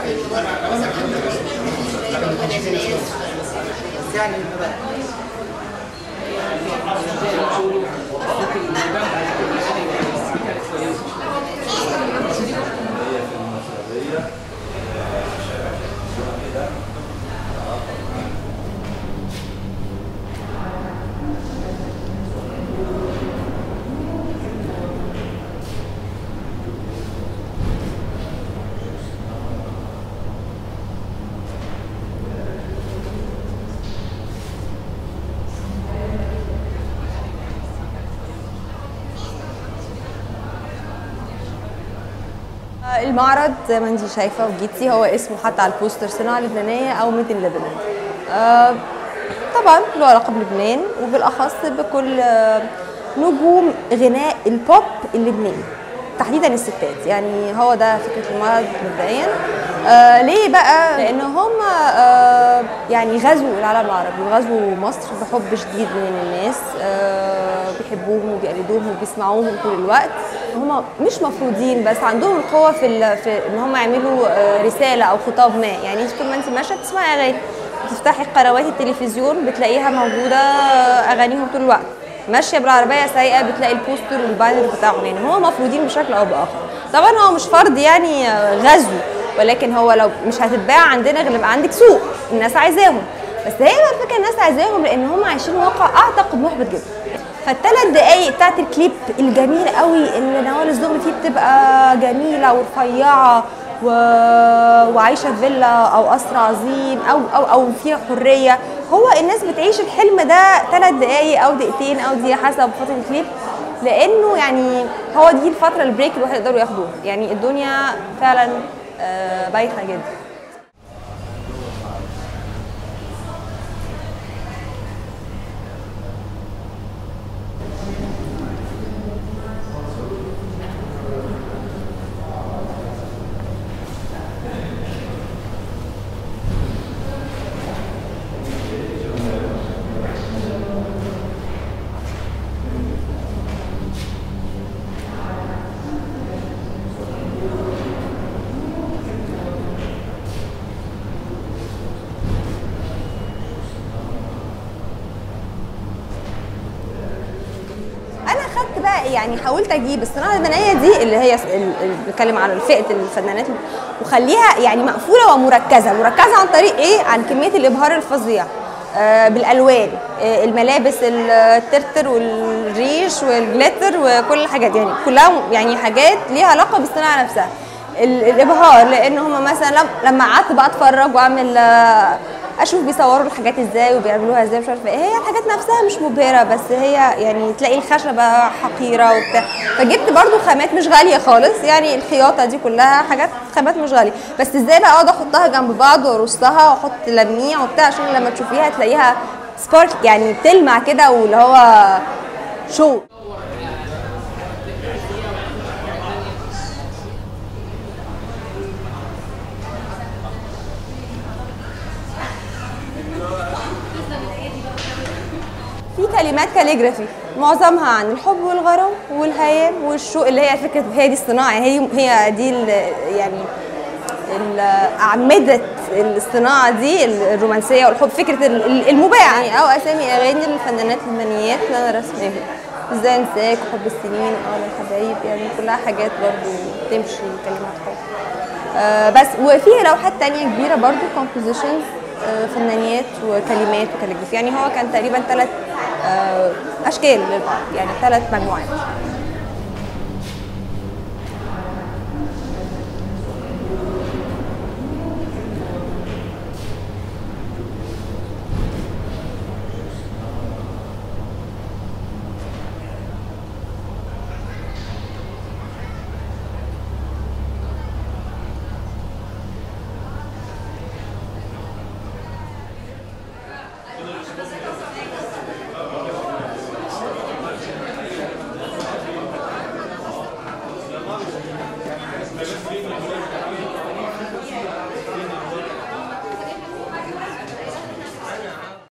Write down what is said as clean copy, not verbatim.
المعرض زي ما انت شايفه وجيتي هو اسمه حتى على البوستر صناعه لبنانيه او ميد ان لبنان. طبعا له علاقه بلبنان وبالاخص بكل نجوم غناء البوب اللبناني تحديدا الستات، يعني هو ده فكره المعرض مبدئيا. ليه بقى؟ لان هم يعني غزوا العالم العربي وغزوا مصر بحب شديد من الناس، بيحبوهم وبيقلدوهم وبيسمعوهم طول الوقت. هم مش مفروضين بس عندهم القوه في ان هم يعملوا رساله او خطاب ما، يعني انت طول ما انت ماشيه بتسمعي اغاني، بتفتحي قنوات التلفزيون بتلاقيها موجوده اغانيهم طول الوقت، ماشيه بالعربيه سايقه بتلاقي البوستر والبانر بتاعهم، يعني هم مفروضين بشكل او باخر. طبعا هو مش فرض يعني غزو، ولكن هو لو مش هتتباع عندنا غير لما عندك سوق الناس عايزاهم، بس هي بقى الفكره الناس عايزاهم لان هم عايشين واقع اعتقد محبط جدا. فالثلاث دقايق بتاعت الكليب الجميل قوي اللي نوال الزغبي فيه بتبقى جميله ورفيعه وعايشه في فيلا او قصر عظيم او فيها حريه، هو الناس بتعيش الحلم ده 3 دقايق او دقيقتين او دي حسب فتره الكليب، لانه يعني هو دي الفتره البريك اللي يقدروا ياخدوها، يعني الدنيا فعلا بايخه جدا. يعني حاولت اجيب الصناعه اللبنانيه دي اللي هي بنتكلم على فئه الفنانات وخليها يعني مقفوله ومركزه عن طريق ايه؟ عن كميه الابهار الفظيع بالالوان، الملابس الترتر والريش والجليتر وكل الحاجات، يعني كلها يعني حاجات ليها علاقه بالصناعه نفسها. الابهار لان هم مثلا لما قعدت بقى اتفرج واعمل اشوف بيصوروا الحاجات ازاي وبيعملوها ازاي مش عارفه ايه، هي الحاجات نفسها مش مبهره بس هي يعني تلاقي الخشبه حقيره وبتاع، فجبت برضو خامات مش غاليه خالص، يعني الخياطه دي كلها حاجات خامات مش غاليه، بس ازاي بقى اقعد احطها جنب بعض وارصها واحط لميع وبتاع عشان لما تشوفيها تلاقيها سبارك يعني بتلمع كده واللي هو شو. في كلمات كاليجرافي معظمها عن الحب والغرام والهيام والشوق، اللي هي فكره هي دي الصناعه، هي دي يعني اعمده الصناعه دي الرومانسيه والحب، فكره المباع يعني، او اسامي اغاني للفنانات اللبنانيات اللي انا رسماها، ازاي انساك وحب السنين الحبايب، يعني كلها حاجات برضو تمشي كلمات حب. بس وفي لوحات تانية كبيره برضو كومبوزيشنز فنانيات وكلمات وكاليجرافي، يعني هو كان تقريبا 3 اشكال للبعض، يعني 3 مجموعات.